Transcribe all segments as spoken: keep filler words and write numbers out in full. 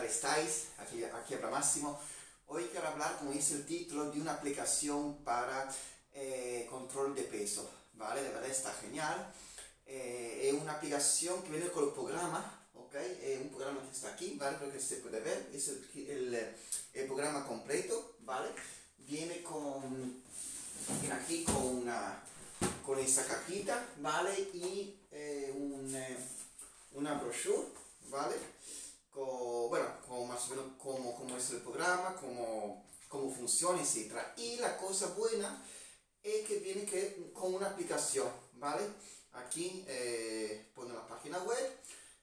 estáis? Aquí, aquí habla Máximo. Hoy quiero hablar, como dice el título, de una aplicación para eh, control de peso, ¿vale? De verdad está genial. Eh, es una aplicación que viene con el programa, ¿ok? Es un programa que está aquí, ¿vale? Creo que se puede ver, es el, el, el programa completo, ¿vale? Viene con, viene aquí con una, con esta cajita, ¿vale? Y eh, un, eh, una brochure, ¿vale? Con, bueno, con más o menos cómo, cómo es el programa, cómo, cómo funciona, etcétera. Y la cosa buena es que viene que, con una aplicación, ¿vale? Aquí eh, pone la página web,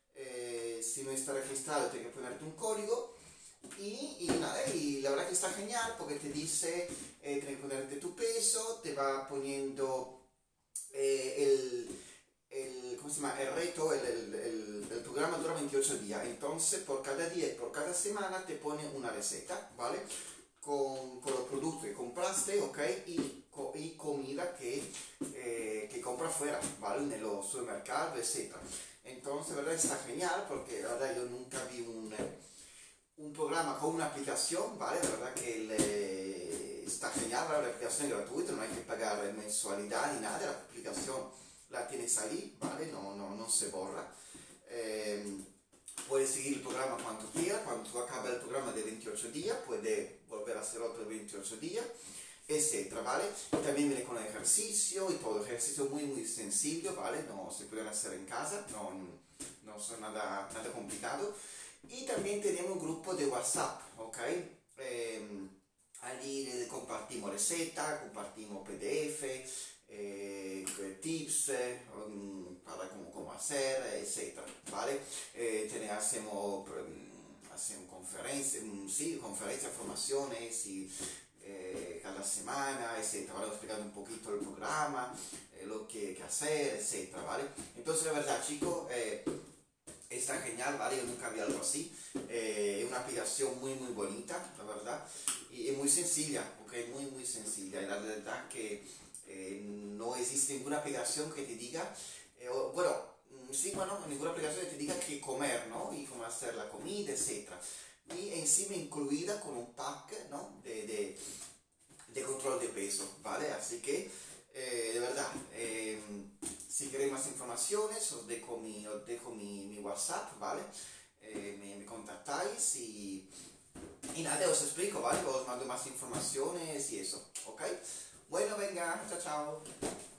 eh, si no está registrado tienes que ponerte un código y, y nada, y la verdad que está genial porque te dice, eh, tienes que ponerte tu peso, te va poniendo eh, el... El, ¿cómo se llama? El reto, el, el, el, el programa dura veintiocho días, entonces por cada día y por cada semana te pone una receta, ¿vale? Con, con los productos que compraste, ¿ok? Y, y comida que, eh, que compras fuera, ¿vale? En los supermercados, etcétera. Entonces, ¿verdad? Está genial porque, la verdad, yo nunca vi un, un programa con una aplicación, ¿vale? La verdad que le, está genial, la aplicación es gratuita, no hay que pagar mensualidad ni nada, la aplicación la tienes ahí, ¿vale? No, no, no se borra. Eh, puedes seguir el programa cuando quieras, cuando tú acabas el programa de veintiocho días, puedes volver a hacer otro veintiocho días, etcétera, ¿vale? También viene con el ejercicio y todo, ejercicio muy, muy sencillo, ¿vale? No se pueden hacer en casa, no, no son nada, nada complicado. Y también tenemos un grupo de WhatsApp, ¿ok? Eh, allí compartimos recetas, compartimos P D F, eh, tips eh, para cómo, cómo hacer, etcétera, ¿vale? Eh, tenemos, hacemos, hacemos conferencias, sí, conferencias, formaciones y, eh, cada semana, etcétera, ¿vale? Explicando un poquito el programa, eh, lo que, que hacer, etcétera, ¿vale? Entonces, la verdad, chicos, eh, está genial, ¿vale? Yo nunca vi algo así. Eh, es una aplicación muy, muy bonita, la verdad. Y es muy sencilla, ¿ok? Muy, muy sencilla. Y la verdad que eh, no existe ninguna aplicación que te diga, eh, o, bueno, sí, bueno, ninguna aplicación que te diga qué comer, ¿no? Y cómo hacer la comida, etcétera. Y encima incluida con un pack, ¿no? De, de, de control de peso, ¿vale? Así que, eh, de verdad, eh, si queréis más informaciones, os dejo mi, os dejo mi, mi WhatsApp, ¿vale? Eh, me, me contactáis y, y nada, os explico, ¿vale? Os mando más informaciones y eso, ¿ok? Bueno, venga, chao, chao.